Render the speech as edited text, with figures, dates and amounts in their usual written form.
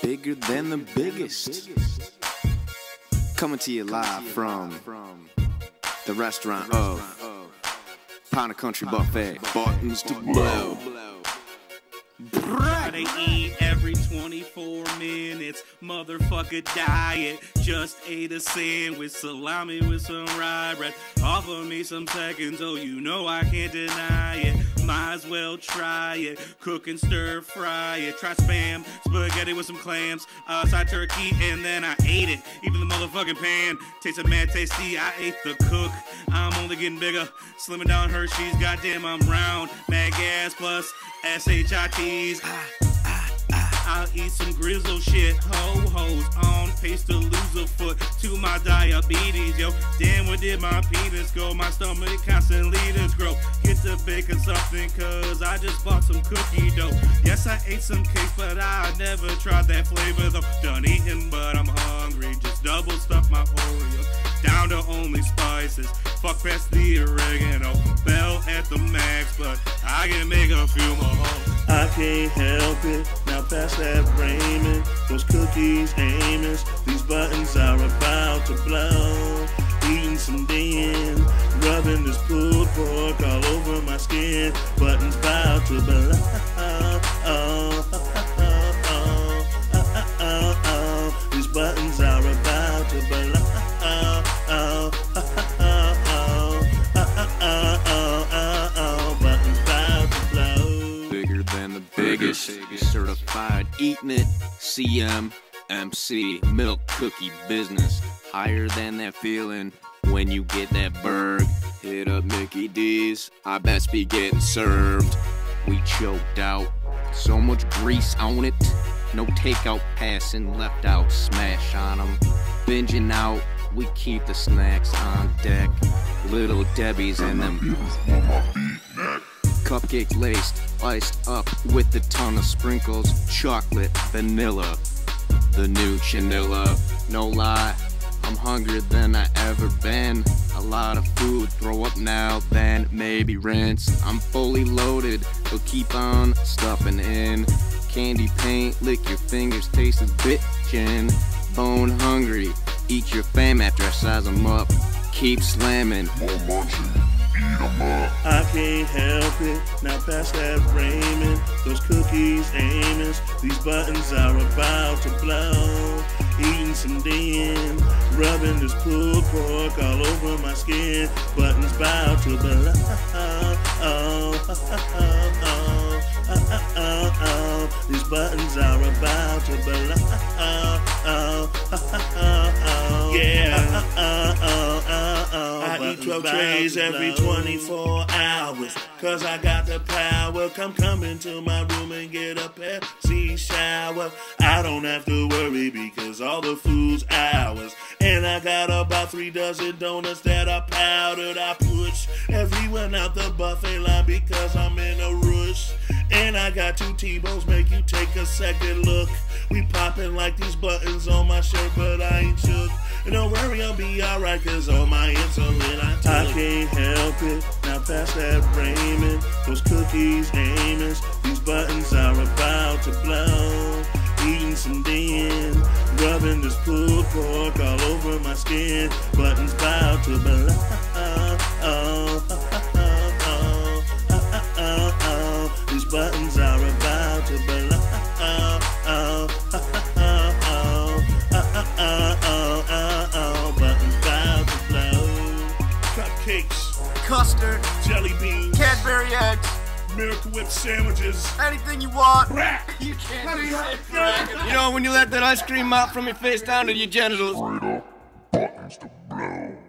bigger than the biggest. Coming to you live from the restaurant of Pound of Country Buffet, buttons to blow. They eat every 24 minutes, motherfucker diet. Just ate a sandwich, salami with some rye bread. Offer me some seconds, oh you know I can't deny it. Might as well try it, cook and stir fry it. Try spam, spaghetti with some clams, side turkey, and then I ate it. Even the motherfucking pan tasted mad tasty, I ate the cook. I'm only getting bigger, slimming down Hershey's, goddamn I'm round. Mad gas plus SHITs. I'll eat some grizzle shit, ho-hos on pace to lose a foot to my diabetes, yo. Damn, where did my penis go? My stomach constantly does grow. Get to baking something, cause I just bought some cookie dough. Yes, I ate some cake, but I never tried that flavor though. Done eating, but I'm hungry. Just double stuff my Oreos down to only spices. Fuck past the oregano. Bell at the max, but I can make a few more. I can't help it, now pass that Raymond. Those cookies, Amos, these buttons are about to blow. Eating some din, rubbing this pulled pork all over my skin. Buttons about to blow. These buttons are about to blow. Biggest, certified eating it, CMMC, milk cookie business. Higher than that feeling when you get that burg. Hit up Mickey D's, I best be getting served. We choked out, so much grease on it. No takeout, passing, left out, smash on them. Binging out, we keep the snacks on deck. Little Debbie's and them cupcakes laced, iced up with a ton of sprinkles, chocolate, vanilla, the new chinilla. No lie, I'm hungrier than I ever been. A lot of food, throw up now, then maybe rinse. I'm fully loaded, but keep on stuffing in. Candy paint, lick your fingers, taste is bitchin'. Bone hungry, eat your fam after I size them up. Keep slamming. More munching. I can't help it, now pass that Raymond. Those cookies, Amos, these buttons are about to blow. Eating some din, rubbing this pulled pork all over my skin. Buttons about to blow. These buttons are about to blow. Yeah. I eat 12 trays every 24 hours, cause I got the power. Come into my room and get a Pepsi shower. I don't have to worry because all the food's ours. And I got about 3 dozen donuts that are powdered. I push everyone out the buffet line because I'm in a rush. And I got 2 T-bones, make you take a second look. We poppin' like these buttons on my shirt, but I ain't shook. And don't worry, I'll be alright, cause all my insulin I took. I can't help it, now pass that Raymond. Those cookies, Amos, these buttons are about to blow. Eating some din, rubbing this pulled pork all over my skin. Buttons about to blow. These buttons are about to blow. Buttons about to blow. Cupcakes, Custard, jelly beans, Cadbury eggs, Miracle Whip sandwiches, anything you want. crack. You can't do that. You know when you let that ice cream melt from your face down to your genitals. Straight up, buttons to blow.